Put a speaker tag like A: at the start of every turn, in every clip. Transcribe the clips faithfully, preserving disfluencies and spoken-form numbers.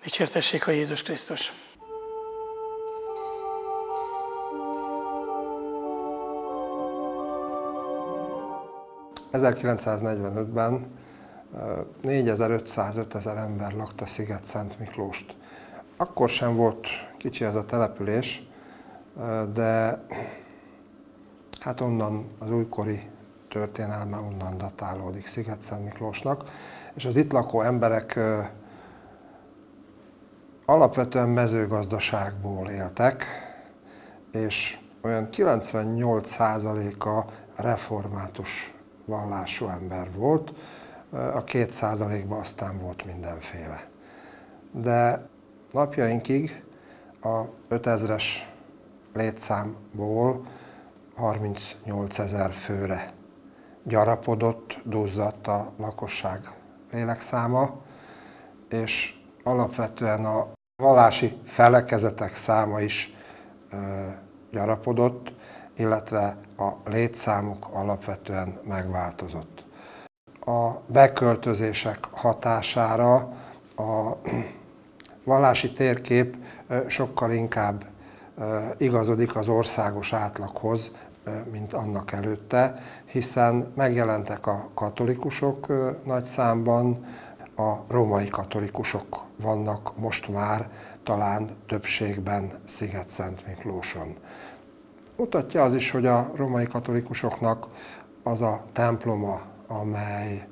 A: Dicsértessék a Jézus Krisztus!
B: ezerkilencszáznegyvenötben négyezer-ötszáz-ötezer ember lakta Sziget-Szent Miklóst. Akkor sem volt kicsi ez a település, de hát onnan az újkori történelme onnan datálódik Sziget-Szent Miklósnak, és az itt lakó emberek alapvetően mezőgazdaságból éltek, és olyan kilencvennyolc százaléka református vallású ember volt, a két százalékban aztán volt mindenféle. De napjainkig a ötezres létszámból harmincnyolcezer főre gyarapodott, duzzadt a lakosság lélekszáma, és alapvetően a vallási felekezetek száma is ö, gyarapodott, illetve a létszámuk alapvetően megváltozott. A beköltözések hatására a vallási térkép sokkal inkább igazodik az országos átlaghoz, mint annak előtte, hiszen megjelentek a katolikusok nagy számban, a római katolikusok vannak most már talán többségben Sziget-Szent Miklóson. Mutatja az is, hogy a római katolikusoknak az a temploma, amely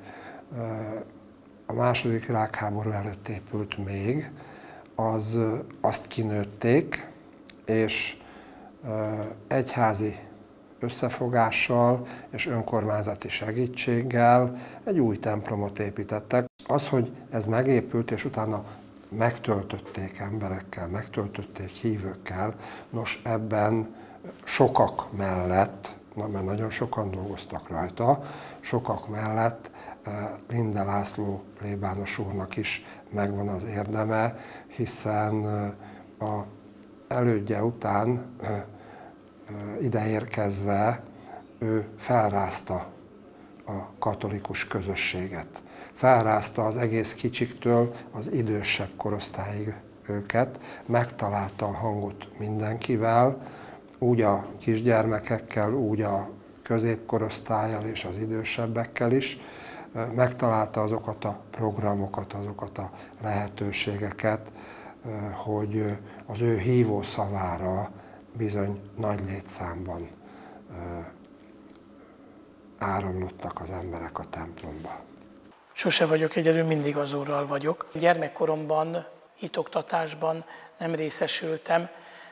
B: a második világháború előtt épült még, az azt kinőtték, és egyházi összefogással és önkormányzati segítséggel egy új templomot építettek. Az, hogy ez megépült, és utána megtöltötték emberekkel, megtöltötték hívőkkel, nos ebben sokak mellett, na, mert nagyon sokan dolgoztak rajta, sokak mellett Linde László plébános úrnak is megvan az érdeme, hiszen a elődje után ide érkezve ő felrázta a katolikus közösséget. Felrázta az egész kicsiktől az idősebb korosztályig őket, megtalálta a hangot mindenkivel, úgy a kisgyermekekkel, úgy a középkorosztállyal és az idősebbekkel is, megtalálta azokat a programokat, azokat a lehetőségeket, hogy az ő hívó szavára bizony nagy létszámban áramlottak az emberek a templomba.
A: Sose vagyok egyedül, mindig az Úrral vagyok. Gyermekkoromban, hitoktatásban nem részesültem.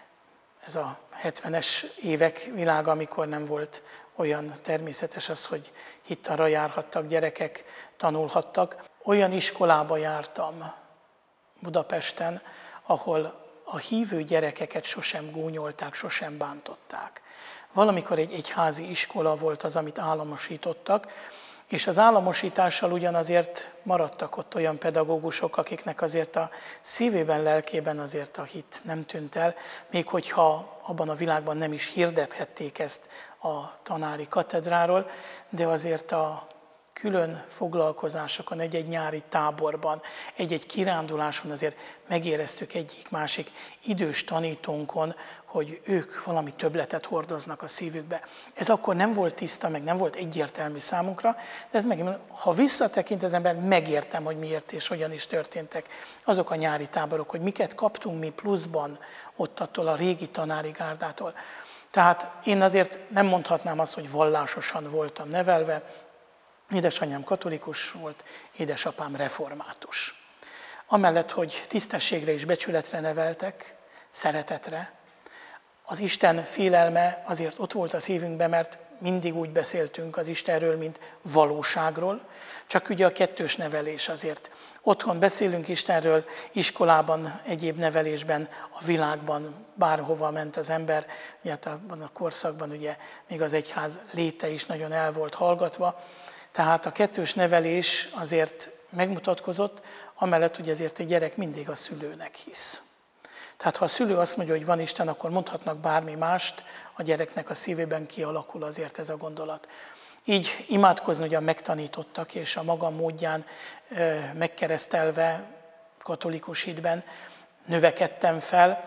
A: Ez a hetvenes évek világa, amikor nem volt olyan természetes az, hogy hittanra járhattak gyerekek, tanulhattak. Olyan iskolába jártam Budapesten, ahol a hívő gyerekeket sosem gúnyolták, sosem bántották. Valamikor egy egyházi iskola volt az, amit államosítottak, és az államosítással ugyanazért maradtak ott olyan pedagógusok, akiknek azért a szívében, lelkében azért a hit nem tűnt el, még hogyha abban a világban nem is hirdethették ezt a tanári katedráról, de azért a külön foglalkozásokon, egy-egy nyári táborban, egy-egy kiránduláson azért megéreztük egyik-másik idős tanítónkon, hogy ők valami többletet hordoznak a szívükbe. Ez akkor nem volt tiszta, meg nem volt egyértelmű számunkra, de ez megint, ha visszatekint az ember, megértem, hogy miért és hogyan is történtek azok a nyári táborok, hogy miket kaptunk mi pluszban ott attól a régi tanári gárdától. Tehát én azért nem mondhatnám azt, hogy vallásosan voltam nevelve. Édesanyám katolikus volt, édesapám református. Amellett, hogy tisztességre és becsületre neveltek, szeretetre, az Isten félelme azért ott volt a szívünkben, mert mindig úgy beszéltünk az Istenről, mint valóságról, csak ugye a kettős nevelés azért. Otthon beszélünk Istenről, iskolában, egyéb nevelésben, a világban, bárhova ment az ember, ugye hát abban a korszakban ugye még az egyház léte is nagyon el volt hallgatva, tehát a kettős nevelés azért megmutatkozott, amellett, hogy azért egy gyerek mindig a szülőnek hisz. Tehát ha a szülő azt mondja, hogy van Isten, akkor mondhatnak bármi mást, a gyereknek a szívében kialakul azért ez a gondolat. Így imádkozni ugyan megtanítottak, és a maga módján megkeresztelve katolikus hitben növekedtem fel,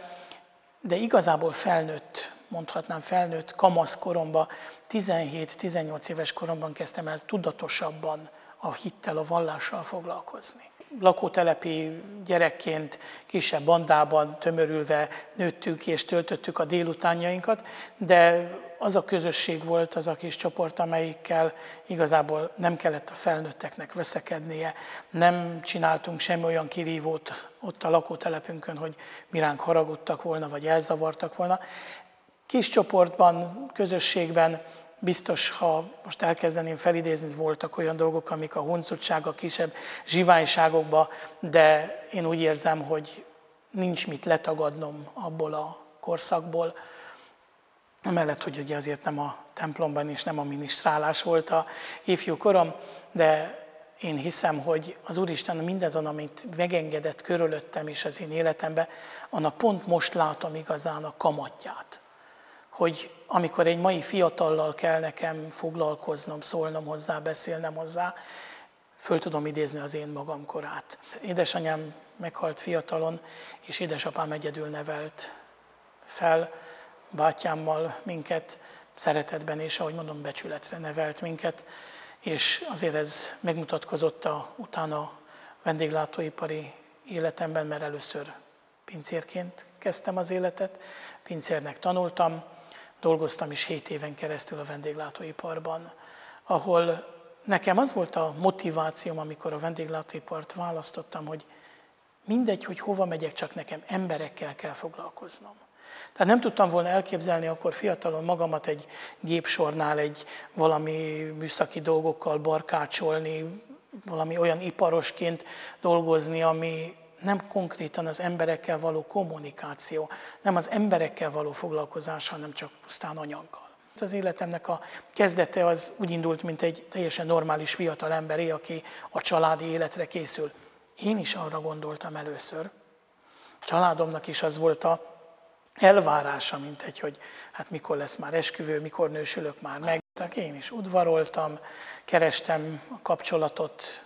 A: de igazából felnőtt, mondhatnám felnőtt kamasz koromban, tizenhét-tizennyolc éves koromban kezdtem el tudatosabban a hittel, a vallással foglalkozni. Lakótelepi gyerekként kisebb bandában tömörülve nőttük és töltöttük a délutánjainkat, de az a közösség volt, az a kis csoport, amelyikkel igazából nem kellett a felnőtteknek veszekednie, nem csináltunk semmi olyan kirívót ott a lakótelepünkön, hogy mi ránk haragudtak volna, vagy elzavartak volna. Kis csoportban, közösségben biztos, ha most elkezdeném felidézni, voltak olyan dolgok, amik a huncutság, a kisebb zsiványságokba, de én úgy érzem, hogy nincs mit letagadnom abból a korszakból. Amellett, hogy ugye azért nem a templomban és nem a minisztrálás volt a ifjú korom, de én hiszem, hogy az Úristen mindazon, amit megengedett körülöttem és az én életemben, annak pont most látom igazán a kamatját. Hogy amikor egy mai fiatallal kell nekem foglalkoznom, szólnom hozzá, beszélnem hozzá, föl tudom idézni az én magam korát. Édesanyám meghalt fiatalon, és édesapám egyedül nevelt fel, bátyámmal minket szeretetben és, ahogy mondom, becsületre nevelt minket, és azért ez megmutatkozott a, utána a vendéglátóipari életemben, mert először pincérként kezdtem az életet, pincérnek tanultam, dolgoztam is hét éven keresztül a vendéglátóiparban, ahol nekem az volt a motivációm, amikor a vendéglátóipart választottam, hogy mindegy, hogy hova megyek, csak nekem emberekkel kell foglalkoznom. Tehát nem tudtam volna elképzelni akkor fiatalon magamat egy gépsornál, egy valami műszaki dolgokkal barkácsolni, valami olyan iparosként dolgozni, ami nem konkrétan az emberekkel való kommunikáció, nem az emberekkel való foglalkozás, hanem csak pusztán anyaggal. Az életemnek a kezdete az úgy indult, mint egy teljesen normális fiatal emberé, aki a családi életre készül. Én is arra gondoltam először. A családomnak is az volt a elvárása, mint egy, hogy hát mikor lesz már esküvő, mikor nősülök már meg. Én is udvaroltam, kerestem a kapcsolatot,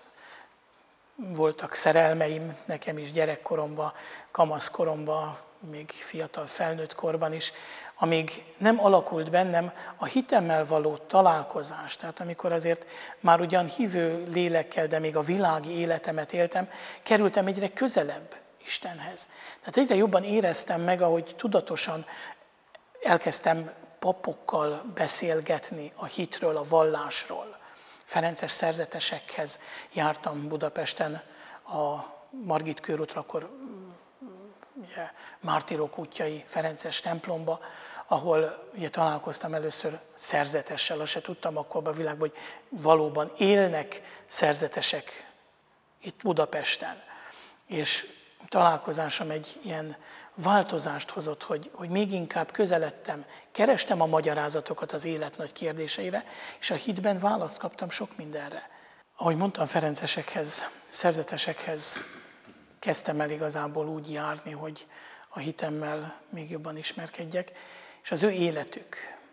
A: voltak szerelmeim nekem is gyerekkoromban, kamaszkoromban, még fiatal felnőtt korban is, amíg nem alakult bennem a hitemmel való találkozás. Tehát amikor azért már ugyan hívő lélekkel, de még a világi életemet éltem, kerültem egyre közelebb Istenhez. Tehát egyre jobban éreztem meg, ahogy tudatosan elkezdtem papokkal beszélgetni a hitről, a vallásról. Ferences szerzetesekhez jártam Budapesten a Margit körútra, akkor ugye, Mártírok útjai Ferences templomba, ahol ugye, találkoztam először szerzetessel, azt se tudtam akkor a világban, hogy valóban élnek szerzetesek itt Budapesten. És találkozásom egy ilyen változást hozott, hogy, hogy még inkább közeledtem, kerestem a magyarázatokat az élet nagy kérdéseire, és a hitben választ kaptam sok mindenre. Ahogy mondtam, ferencesekhez, szerzetesekhez kezdtem el igazából úgy járni, hogy a hitemmel még jobban ismerkedjek, és az ő életük,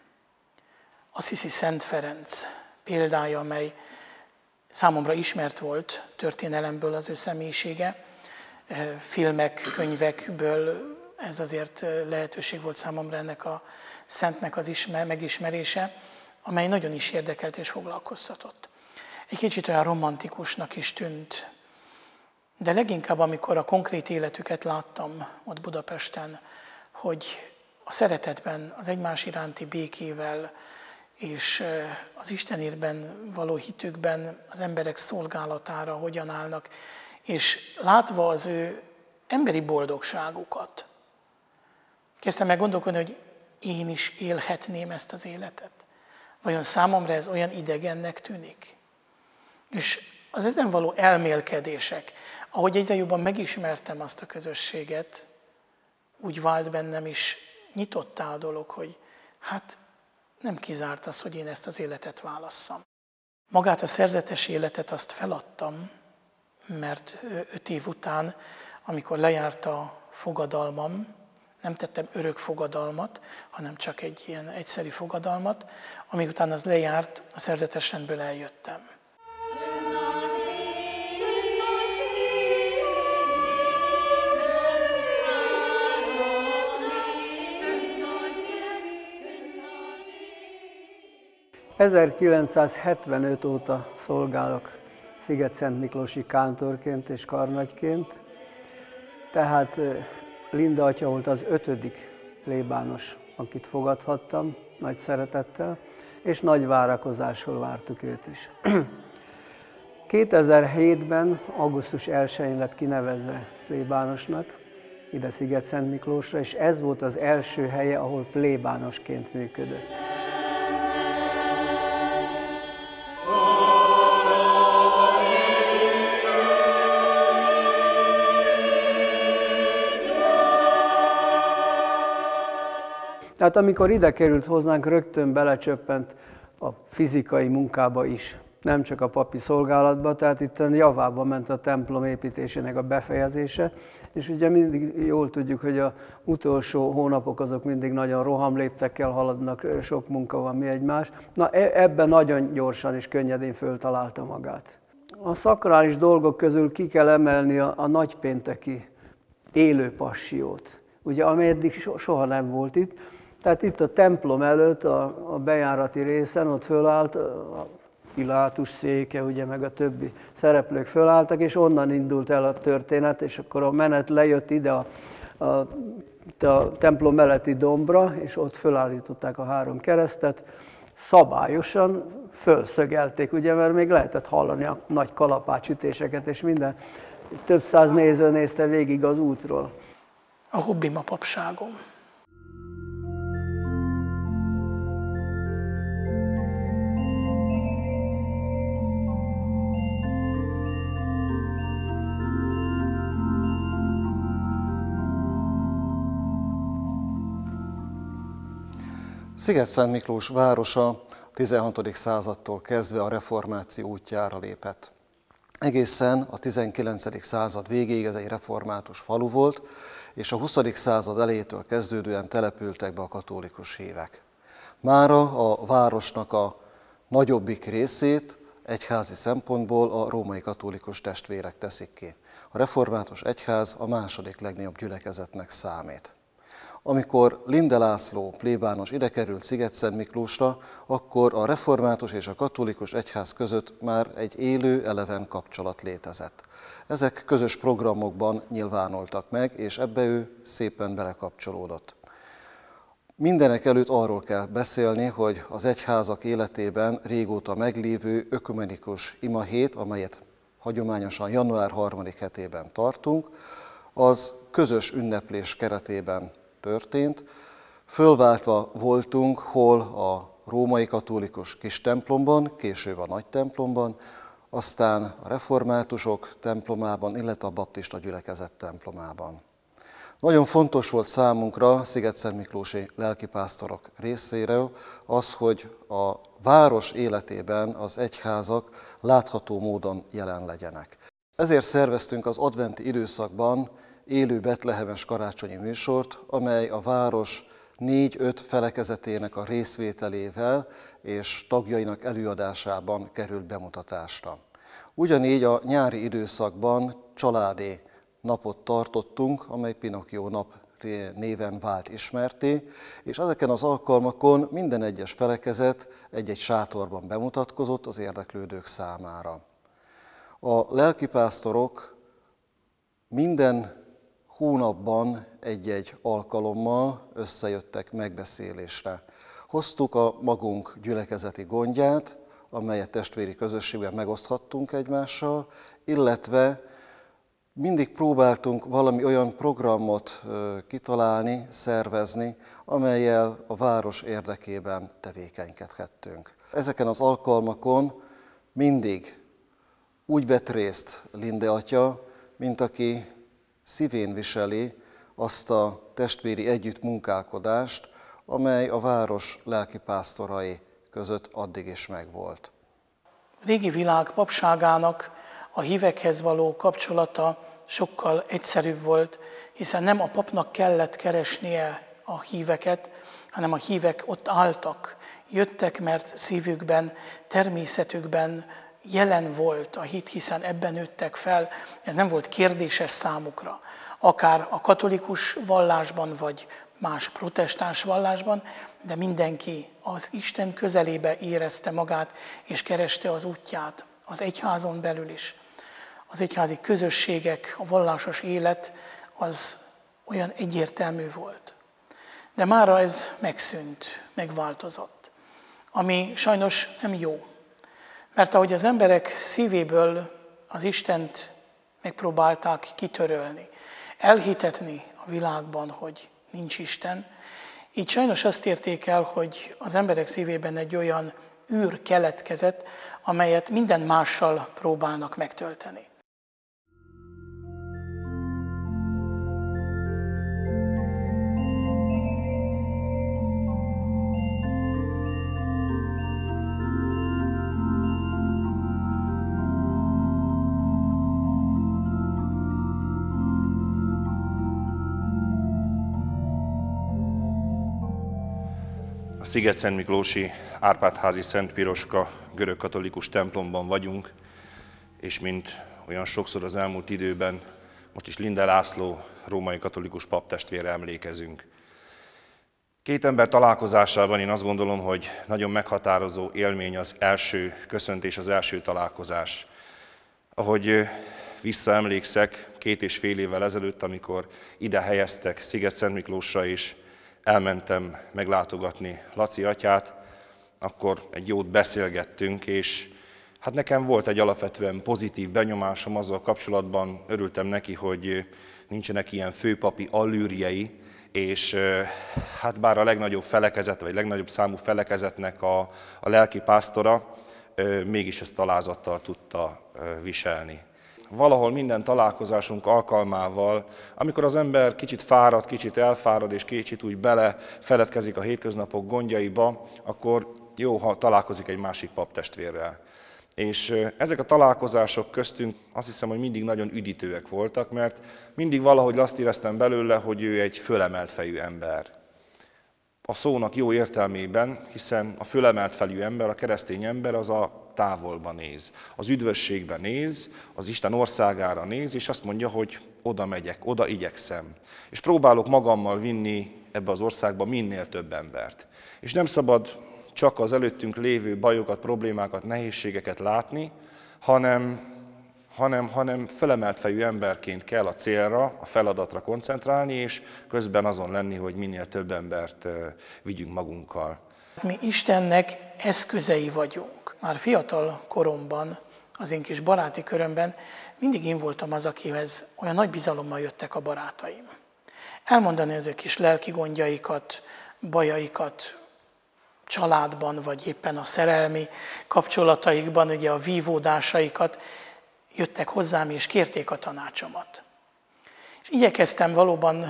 A: Assisi Szent Ferenc példája, amely számomra ismert volt történelemből az ő személyisége, filmek, könyvekből ez azért lehetőség volt számomra ennek a szentnek az ismer, megismerése, amely nagyon is érdekelt és foglalkoztatott. Egy kicsit olyan romantikusnak is tűnt, de leginkább amikor a konkrét életüket láttam ott Budapesten, hogy a szeretetben, az egymás iránti békével és az Istenérben való hitükben az emberek szolgálatára hogyan állnak, és látva az ő emberi boldogságukat, kezdtem meg gondolkodni, hogy én is élhetném ezt az életet. Vajon számomra ez olyan idegennek tűnik? És az ezen való elmélkedések, ahogy egyre jobban megismertem azt a közösséget, úgy vált bennem is nyitottá a dolog, hogy hát nem kizárt az, hogy én ezt az életet válasszam. Magát a szerzetes életet azt feladtam, mert öt év után, amikor lejárt a fogadalmam, nem tettem örök fogadalmat, hanem csak egy ilyen egyszeri fogadalmat, amíg után az lejárt, a szerzetes rendből eljöttem.
C: ezerkilencszázhetvenöt óta szolgálok Szigetszentmiklósi kántorként és karnagyként, tehát Linde atya volt az ötödik plébános, akit fogadhattam nagy szeretettel, és nagy várakozással vártuk őt is. kétezer-hétben, augusztus elsején lett kinevezve plébánosnak, ide Szigetszentmiklósra, és ez volt az első helye, ahol plébánosként működött. Tehát amikor ide került hozzánk, rögtön belecsöppent a fizikai munkába is, nem csak a papi szolgálatba, tehát itt javába ment a templom építésének a befejezése, és ugye mindig jól tudjuk, hogy az utolsó hónapok azok mindig nagyon rohamléptekkel haladnak, sok munka van mi egymás. Na ebben nagyon gyorsan és könnyedén föltalálta magát. A szakrális dolgok közül ki kell emelni a, a nagypénteki élő passiót, ugye, amely eddig soha nem volt itt. Tehát itt a templom előtt, a, a bejárati részen, ott fölállt a Pilátus széke, ugye, meg a többi szereplők fölálltak, és onnan indult el a történet, és akkor a menet lejött ide a, a, a templom melletti dombra, és ott fölállították a három keresztet, szabályosan fölszögelték, ugye, mert még lehetett hallani a nagy kalapácsütéseket, és minden, több száz néző nézte végig az útról.
A: A hobbim a papságom.
D: Szigetszentmiklós városa a tizenhatodik századtól kezdve a reformáció útjára lépett. Egészen a tizenkilencedik század végéig ez egy református falu volt, és a huszadik század elejétől kezdődően települtek be a katolikus hívek. Mára a városnak a nagyobbik részét egyházi szempontból a római katolikus testvérek teszik ki. A református egyház a második legnagyobb gyülekezetnek számít. Amikor Linde László plébános ide került Szigetszentmiklósra, akkor a református és a katolikus egyház között már egy élő, eleven kapcsolat létezett. Ezek közös programokban nyilvánultak meg, és ebbe ő szépen belekapcsolódott. Mindenek előtt arról kell beszélni, hogy az egyházak életében régóta meglévő ökumenikus imahét, amelyet hagyományosan január harmadik hetében tartunk, az közös ünneplés keretében történt. Fölváltva voltunk hol a római katolikus kis templomban, később a nagy templomban, aztán a reformátusok templomában, illetve a baptista gyülekezet templomában. Nagyon fontos volt számunkra, szigetszentmiklósi lelkipásztorok részéről az, hogy a város életében az egyházak látható módon jelen legyenek. Ezért szerveztünk az adventi időszakban élő betlehemes karácsonyi műsort, amely a város négy-öt felekezetének a részvételével és tagjainak előadásában került bemutatásra. Ugyanígy a nyári időszakban családi napot tartottunk, amely Pinocchio nap néven vált ismertté, és ezeken az alkalmakon minden egyes felekezet egy-egy sátorban bemutatkozott az érdeklődők számára. A lelkipásztorok minden hónapban egy-egy alkalommal összejöttek megbeszélésre. Hoztuk a magunk gyülekezeti gondját, amelyet testvéri közösségben megoszthattunk egymással, illetve mindig próbáltunk valami olyan programot kitalálni, szervezni, amellyel a város érdekében tevékenykedhettünk. Ezeken az alkalmakon mindig úgy vett részt Linde atya, mint aki szívén viseli azt a testvéri együttmunkálkodást, amely a város lelkipásztorai között addig is megvolt.
A: A régi világ papságának a hívekhez való kapcsolata sokkal egyszerűbb volt, hiszen nem a papnak kellett keresnie a híveket, hanem a hívek ott álltak, jöttek, mert szívükben, természetükben jelen volt a hit, hiszen ebben nőttek fel, ez nem volt kérdéses számukra. Akár a katolikus vallásban, vagy más protestáns vallásban, de mindenki az Isten közelébe érezte magát, és kereste az útját, az egyházon belül is. Az egyházi közösségek, a vallásos élet az olyan egyértelmű volt. De mára ez megszűnt, megváltozott, ami sajnos nem jó. Mert ahogy az emberek szívéből az Istent megpróbálták kitörölni, elhitetni a világban, hogy nincs Isten, így sajnos azt érték el, hogy az emberek szívében egy olyan űr keletkezett, amelyet minden mással próbálnak megtölteni.
E: A Szigetszentmiklósi Árpád-házi Szent Piroska görögkatolikus templomban vagyunk, és mint olyan sokszor az elmúlt időben, most is Linde László római katolikus paptestvérre emlékezünk. Két ember találkozásában én azt gondolom, hogy nagyon meghatározó élmény az első köszöntés, az első találkozás. Ahogy visszaemlékszek, két és fél évvel ezelőtt, amikor ide helyeztek Szigetszentmiklósra is, elmentem meglátogatni Laci atyát, akkor egy jót beszélgettünk, és hát nekem volt egy alapvetően pozitív benyomásom azzal kapcsolatban, örültem neki, hogy nincsenek ilyen főpapi allűrjei, és hát bár a legnagyobb felekezet, vagy legnagyobb számú felekezetnek a, a lelki pásztora, mégis ezt alázattal tudta viselni. Valahol minden találkozásunk alkalmával, amikor az ember kicsit fárad, kicsit elfárad, és kicsit úgy belefeledkezik a hétköznapok gondjaiba, akkor jó, ha találkozik egy másik paptestvérrel. És ezek a találkozások köztünk azt hiszem, hogy mindig nagyon üdítőek voltak, mert mindig valahogy azt éreztem belőle, hogy ő egy fölemelt fejű ember. A szónak jó értelmében, hiszen a fölemelt fejű ember, a keresztény ember az a távolba néz, az üdvösségbe néz, az Isten országára néz, és azt mondja, hogy oda megyek, oda igyekszem. És próbálok magammal vinni ebbe az országba minél több embert. És nem szabad csak az előttünk lévő bajokat, problémákat, nehézségeket látni, hanem, hanem, hanem felemelt fejű emberként kell a célra, a feladatra koncentrálni, és közben azon lenni, hogy minél több embert vigyünk magunkkal.
A: Mi Istennek eszközei vagyunk. Már fiatal koromban, az én kis baráti körömben mindig én voltam az, akihez olyan nagy bizalommal jöttek a barátaim. Elmondani az ő kis lelki gondjaikat, bajaikat, családban, vagy éppen a szerelmi kapcsolataikban, ugye a vívódásaikat, jöttek hozzám és kérték a tanácsomat. És igyekeztem valóban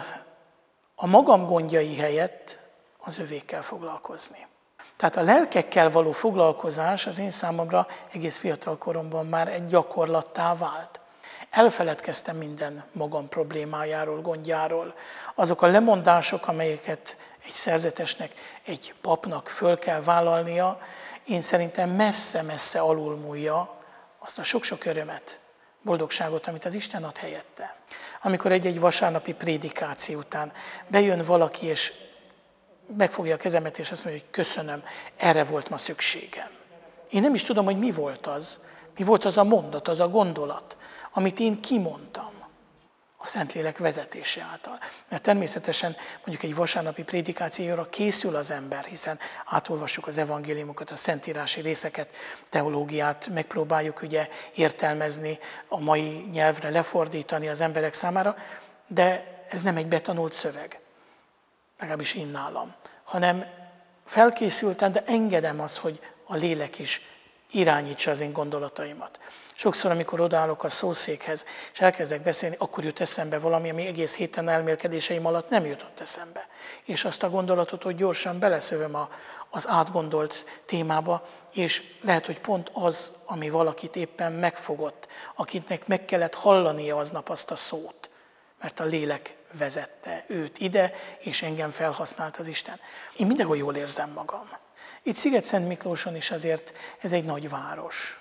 A: a magam gondjai helyett az övékkel foglalkozni. Tehát a lelkekkel való foglalkozás az én számomra egész fiatal koromban már egy gyakorlattá vált. Elfeledkeztem minden magam problémájáról, gondjáról. Azok a lemondások, amelyeket egy szerzetesnek, egy papnak föl kell vállalnia, én szerintem messze-messze alulmúlja azt a sok-sok örömet, boldogságot, amit az Isten ad helyette. Amikor egy-egy vasárnapi prédikáció után bejön valaki, és megfogja a kezemet, és azt mondja, hogy köszönöm, erre volt ma szükségem. Én nem is tudom, hogy mi volt az, mi volt az a mondat, az a gondolat, amit én kimondtam a Szentlélek vezetése által. Mert természetesen mondjuk egy vasárnapi prédikációra készül az ember, hiszen átolvassuk az evangéliumokat, a szentírási részeket, teológiát megpróbáljuk ugye értelmezni, a mai nyelvre lefordítani az emberek számára, de ez nem egy betanult szöveg, legalábbis én nálam, hanem felkészültem, de engedem azt, hogy a lélek is irányítsa az én gondolataimat. Sokszor, amikor odaállok a szószékhez, és elkezdek beszélni, akkor jut eszembe valami, ami egész héten elmélkedéseim alatt nem jutott eszembe. És azt a gondolatot, hogy gyorsan beleszövöm a, az átgondolt témába, és lehet, hogy pont az, ami valakit éppen megfogott, akinek meg kellett hallania aznap azt a szót, mert a lélek vezette őt ide, és engem felhasznált az Isten. Én mindenhol jól érzem magam. Itt Szigetszentmiklóson is azért ez egy nagy város,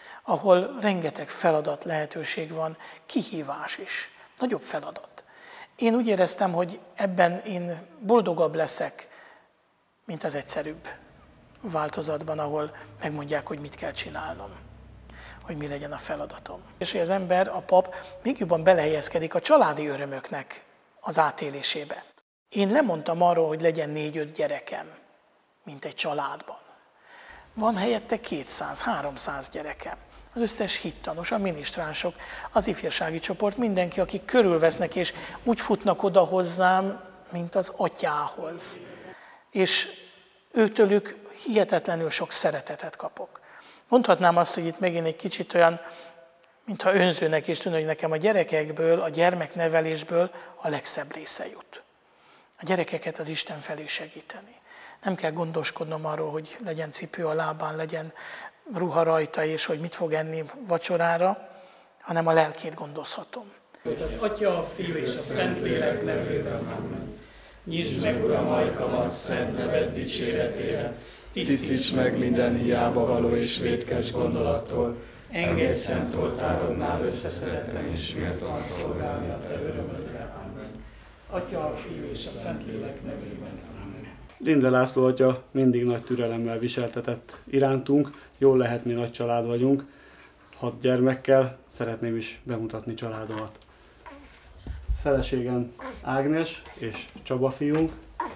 A: ahol rengeteg feladat, lehetőség van, kihívás is, nagyobb feladat. Én úgy éreztem, hogy ebben én boldogabb leszek, mint az egyszerűbb változatban, ahol megmondják, hogy mit kell csinálnom, hogy mi legyen a feladatom. És hogy az ember, a pap még jobban belehelyezkedik a családi örömöknek az átélésébe. Én lemondtam arról, hogy legyen négy-öt gyerekem, mint egy családban. Van helyette kétszáz, háromszáz gyerekem. Az összes hittanos, a minisztránsok, az ifjúsági csoport, mindenki, akik körülvesznek, és úgy futnak oda hozzám, mint az atyához. És őtőlük hihetetlenül sok szeretetet kapok. Mondhatnám azt, hogy itt megint egy kicsit olyan, mintha önzőnek is tűnő, hogy nekem a gyerekekből, a gyermeknevelésből a legszebb része jut. A gyerekeket az Isten felé segíteni. Nem kell gondoskodnom arról, hogy legyen cipő a lábán, legyen ruha rajta, és hogy mit fog enni vacsorára, hanem a lelkét gondozhatom. Az Atya, a Fiú és a Szentlélek nevében. Amen. Nyisd meg, Uram, ajkamat, szent neved dicséretére.
F: Tisztíts meg minden hiába való és vétkes gondolattól.
A: Engedj szent oltárodnál összeszeretni és méltóan szolgálni a te örömödre. Amen. Az Atya, a Fiú és a Szentlélek nevében. Amen.
G: Linde László atya mindig nagy türelemmel viseltetett irántunk, jól lehet, mi nagy család vagyunk, hat gyermekkel, szeretném is bemutatni családomat. Feleségem Ágnes és Csaba fiunk.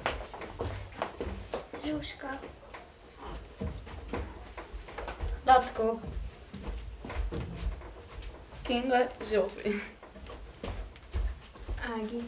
H: Zsuska. Lackó.
I: Kinga, Zsófi.
H: Ági.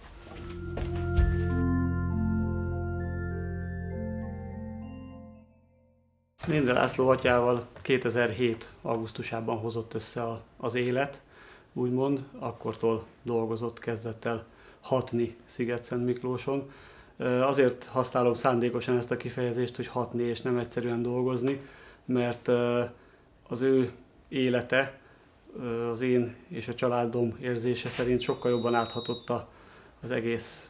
G: Linde László atyával kétezer-hét. augusztusában hozott össze a, az élet, úgymond, akkortól dolgozott, kezdett el hatni Szigetszentmiklóson. Azért használom szándékosan ezt a kifejezést, hogy hatni és nem egyszerűen dolgozni, mert az ő élete, az én és a családom érzése szerint sokkal jobban áthatotta az egész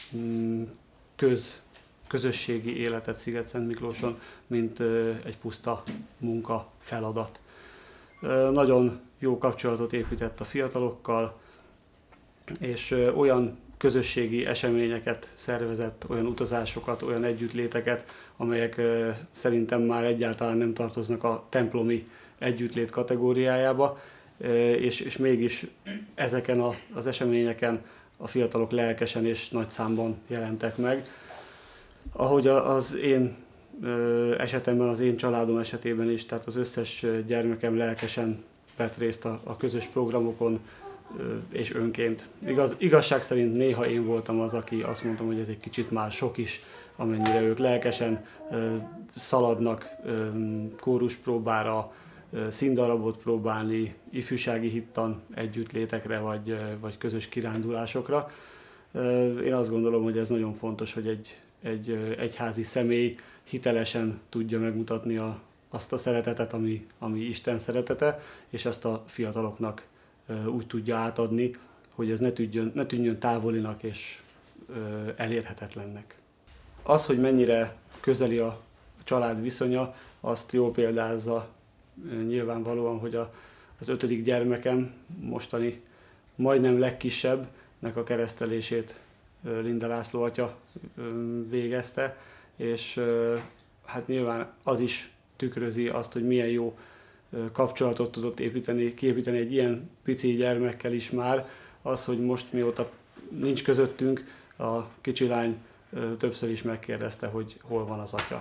G: köz, közösségi életet Szigetszentmiklóson, mint egy puszta munka, feladat. Nagyon jó kapcsolatot épített a fiatalokkal, és olyan közösségi eseményeket szervezett, olyan utazásokat, olyan együttléteket, amelyek szerintem már egyáltalán nem tartoznak a templomi együttlét kategóriájába, és, és mégis ezeken a, az eseményeken a fiatalok lelkesen és nagy számban jelentek meg. Ahogy az én esetemben, az én családom esetében is, tehát az összes gyermekem lelkesen vett részt a, a közös programokon, és önként. Igaz, igazság szerint néha én voltam az, aki azt mondtam, hogy ez egy kicsit már sok is, amennyire ők lelkesen szaladnak kóruspróbára, színdarabot próbálni, ifjúsági hittan együttlétekre, vagy, vagy közös kirándulásokra. Én azt gondolom, hogy ez nagyon fontos, hogy egy, egy egyházi személy hitelesen tudja megmutatni a, azt a szeretetet, ami, ami Isten szeretete, és azt a fiataloknak úgy tudja átadni, hogy ez ne tűnjön, ne tűnjön távolinak és elérhetetlennek. Az, hogy mennyire közeli a család viszonya, azt jól példázza nyilvánvalóan, hogy a, az ötödik gyermekem, mostani majdnem legkisebbnek a keresztelését Linde László atya végezte, és hát nyilván az is tükrözi azt, hogy milyen jó kapcsolatot tudott építeni, kiépíteni egy ilyen pici gyermekkel is már, az, hogy most mióta nincs közöttünk, a kicsi lány többször is megkérdezte, hogy hol van az atya.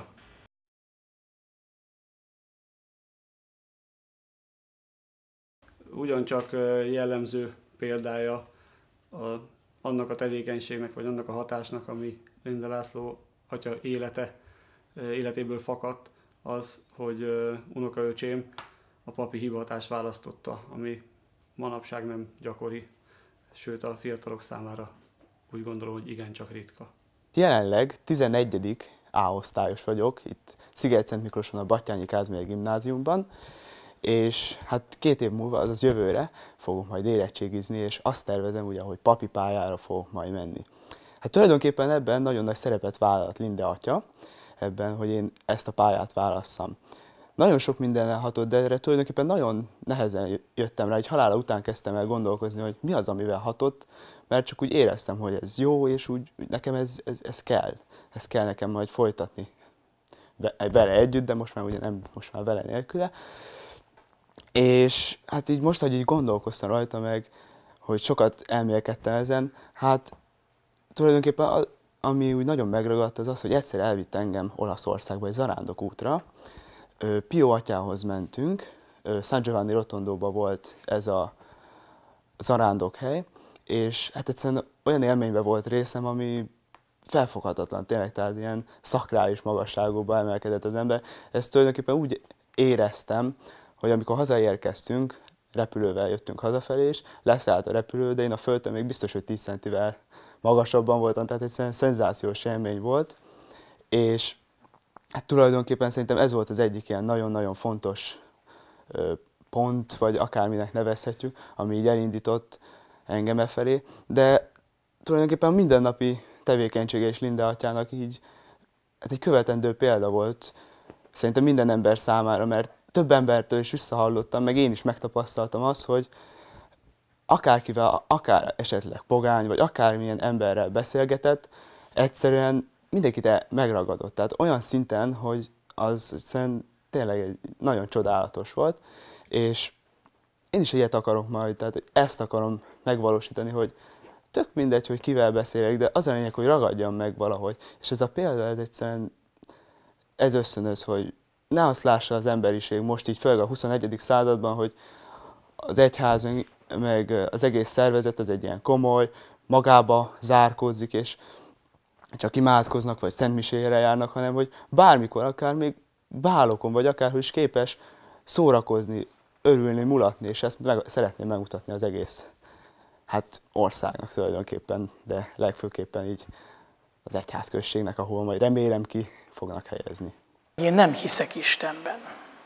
G: Ugyancsak jellemző példája a, annak a tevékenységnek, vagy annak a hatásnak, ami Linde László atya élete, életéből fakadt, az, hogy unokaöcsém a papi hivatást választotta, ami manapság nem gyakori, sőt a fiatalok számára úgy gondolom, hogy igencsak ritka.
J: Jelenleg tizenegyedik A-osztályos vagyok, itt Szigetszentmiklóson a Batthyány Kázmér gimnáziumban, és hát két év múlva, azaz jövőre fogok majd érettségizni, és azt tervezem ugye, hogy papi pályára fogok majd menni. Hát tulajdonképpen ebben nagyon nagy szerepet vállalt Linde atya, ebben, hogy én ezt a pályát válasszam. Nagyon sok mindennel hatott, de erre tulajdonképpen nagyon nehezen jöttem rá, hogy halála után kezdtem el gondolkozni, hogy mi az, amivel hatott, mert csak úgy éreztem, hogy ez jó, és úgy nekem ez, ez, ez kell. Ez kell nekem majd folytatni vele együtt, de most már ugye nem, most már vele nélküle. És hát így most, hogy így gondolkoztam rajta meg, hogy sokat elmélkedtem ezen, hát tulajdonképpen ami úgy nagyon megragadt, az az, hogy egyszer elvitt engem Olaszországba egy zarándok útra. Pio atyához mentünk, San Giovanni Rotondóban volt ez a zarándokhely, és hát egyszerűen olyan élményben volt részem, ami felfoghatatlan tényleg, tehát ilyen szakrális magasságokba emelkedett az ember. Ezt tulajdonképpen úgy éreztem, hogy amikor hazaérkeztünk, repülővel jöttünk hazafelé is, leszállt a repülő, de én a földön még biztos, hogy tíz centivel magasabban voltam, tehát egyszerűen szenzációs élmény volt, és hát tulajdonképpen szerintem ez volt az egyik ilyen nagyon-nagyon fontos ö, pont, vagy akárminek nevezhetjük, ami így elindított engem e felé, de tulajdonképpen mindennapi tevékenysége és Linde atyának így hát egy követendő példa volt szerintem minden ember számára, mert több embertől is visszahallottam, meg én is megtapasztaltam azt, hogy akárkivel, akár esetleg pogány, vagy akármilyen emberrel beszélgetett, egyszerűen mindenkit megragadott. Tehát olyan szinten, hogy az egyszerűen tényleg egy nagyon csodálatos volt, és én is ilyet akarok majd, tehát ezt akarom megvalósítani, hogy tök mindegy, hogy kivel beszélek, de az a lényeg, hogy ragadjam meg valahogy. És ez a példa, ez egyszerűen, ez ösztönöz, hogy ne azt lássa az emberiség most így, főleg a huszonegyedik században, hogy az egyház, meg az egész szervezet az egy ilyen komoly, magába zárkózik, és csak imádkoznak, vagy szentmisére járnak, hanem hogy bármikor, akár még bálokon, vagy akárhogy is képes szórakozni, örülni, mulatni, és ezt meg, szeretném megmutatni az egész hát országnak tulajdonképpen, de legfőképpen így az egyházközségnek, ahol majd remélem ki fognak helyezni.
A: Én nem hiszek Istenben.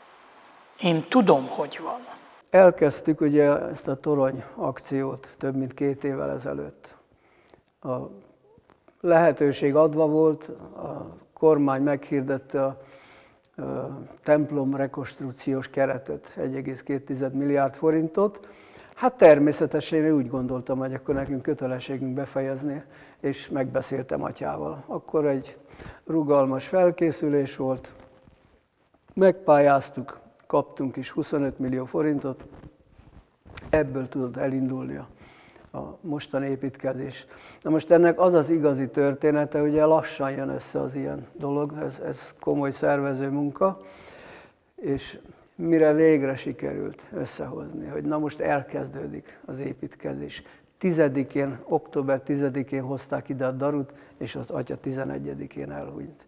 A: Én tudom, hogy van.
C: Elkezdtük ugye ezt a torony akciót több mint két évvel ezelőtt. A lehetőség adva volt, a kormány meghirdette a, a templom rekonstrukciós keretet, egy egész két milliárd forintot. Hát természetesen én úgy gondoltam, hogy akkor nekünk kötelességünk befejezni, és megbeszéltem atyával. Akkor egy rugalmas felkészülés volt, megpályáztuk, kaptunk is huszonöt millió forintot, ebből tudott elindulni a, a mostani építkezés. Na most ennek az az igazi története, ugye lassan jön össze az ilyen dolog, ez, ez komoly szervező munka, és mire végre sikerült összehozni, hogy na most elkezdődik az építkezés. Tizedikén, október tizedikén hozták ide a darut, és az atya tizenegyedikén elhunyt.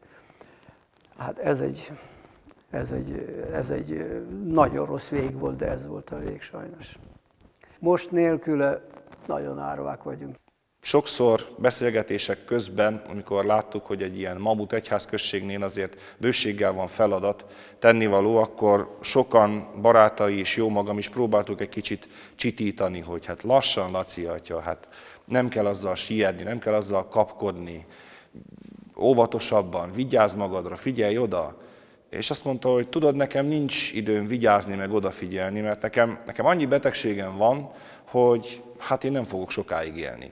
C: Hát ez egy, ez egy, ez egy nagyon rossz vég volt, de ez volt a vég sajnos. Most nélküle nagyon árvák vagyunk.
E: Sokszor beszélgetések közben, amikor láttuk, hogy egy ilyen mamut egyházközségnél azért bőséggel van feladat, tennivaló, akkor sokan, barátai és jó magam is próbáltuk egy kicsit csitítani, hogy hát lassan, Laci atya, hát nem kell azzal sietni, nem kell azzal kapkodni, óvatosabban, vigyázz magadra, figyelj oda. És azt mondta, hogy tudod, nekem nincs időm vigyázni, meg odafigyelni, mert nekem, nekem annyi betegségem van, hogy hát én nem fogok sokáig élni.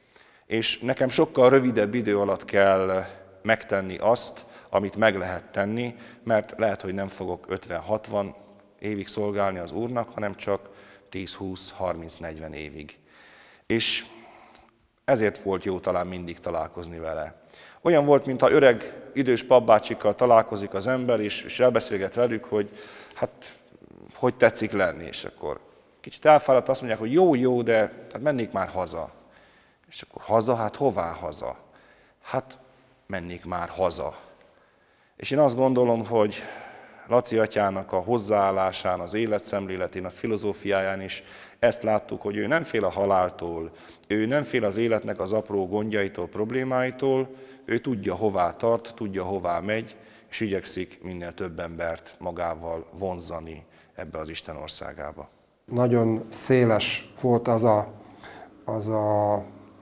E: És nekem sokkal rövidebb idő alatt kell megtenni azt, amit meg lehet tenni, mert lehet, hogy nem fogok ötven-hatvan évig szolgálni az Úrnak, hanem csak tíz-húsz-harminc-negyven évig. És ezért volt jó talán mindig találkozni vele. Olyan volt, mintha öreg, idős papbácsikkal találkozik az ember, és, és elbeszélget velük, hogy hát hogy tetszik lenni, és akkor kicsit elfáradt, azt mondják, hogy jó, jó, de hát mennék már haza. És akkor haza, hát hová haza? Hát mennék már haza. És én azt gondolom, hogy Laci atyának a hozzáállásán, az életszemléletén, a filozófiáján is ezt láttuk, hogy ő nem fél a haláltól, ő nem fél az életnek az apró gondjaitól, problémáitól, ő tudja, hová tart, tudja, hová megy, és igyekszik minél több embert magával vonzani ebbe az Isten országába.
B: Nagyon széles volt az a, az a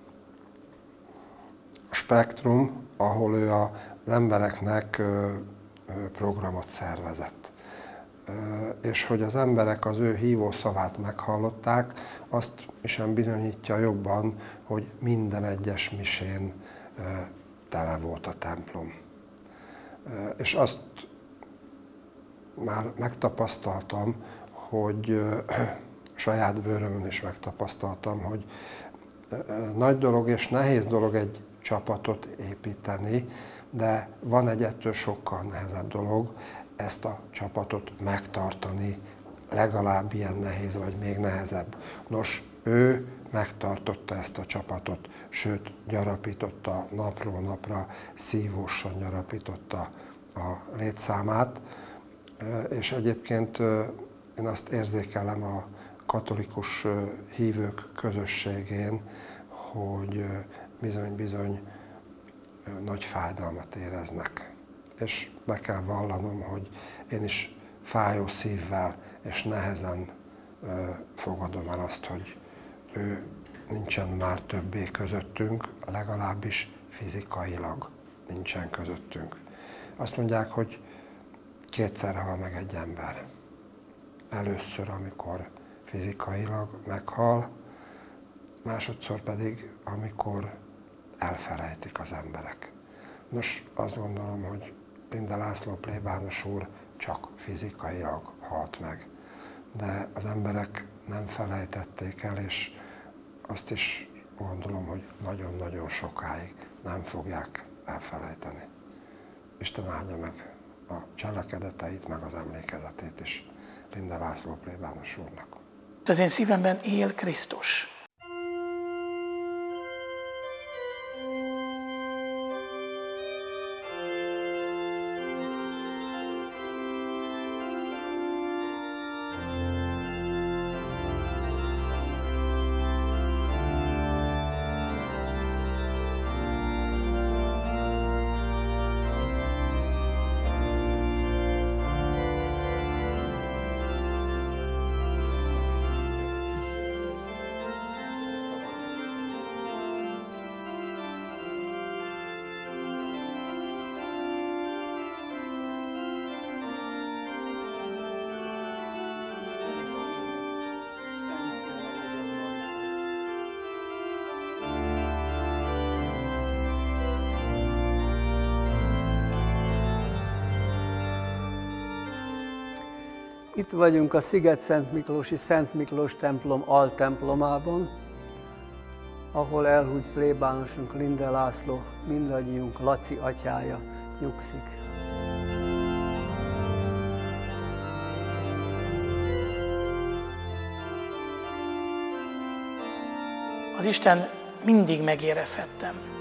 B: spektrum, ahol ő az embereknek programot szervezett. és hogy az emberek az ő hívó szavát meghallották, azt is bizonyítja jobban, hogy minden egyes misén tele volt a templom. És azt már megtapasztaltam, hogy saját bőrömön is megtapasztaltam, hogy nagy dolog és nehéz dolog egy csapatot építeni, de van egy ettől sokkal nehezebb dolog, ezt a csapatot megtartani, legalább ilyen nehéz, vagy még nehezebb. Nos, ő megtartotta ezt a csapatot, sőt, gyarapította napról napra, szívósan gyarapította a létszámát, és egyébként én azt érzékelem a katolikus hívők közösségén, hogy bizony-bizony nagy fájdalmat éreznek. És be kell vallanom, hogy én is fájó szívvel és nehezen fogadom el azt, hogy ő nincsen már többé közöttünk, legalábbis fizikailag nincsen közöttünk. Azt mondják, hogy kétszer hal meg egy ember. Először, amikor fizikailag meghal, másodszor pedig, amikor elfelejtik az emberek. Nos, azt gondolom, hogy Linde László plébános úr csak fizikailag halt meg, de az emberek nem felejtették el, és azt is gondolom, hogy nagyon-nagyon sokáig nem fogják elfelejteni. Isten áldja meg a cselekedeteit, meg az emlékezetét is Linde László plébános úrnak.
A: Az én szívemben él Krisztus.
C: Itt vagyunk a Sziget-Szent Miklósi Szent Miklós templom altemplomában, ahol elhunyt plébánosunk Linde László, mindannyiunk Laci atyája nyugszik.
A: Az Isten mindig megérezhettem.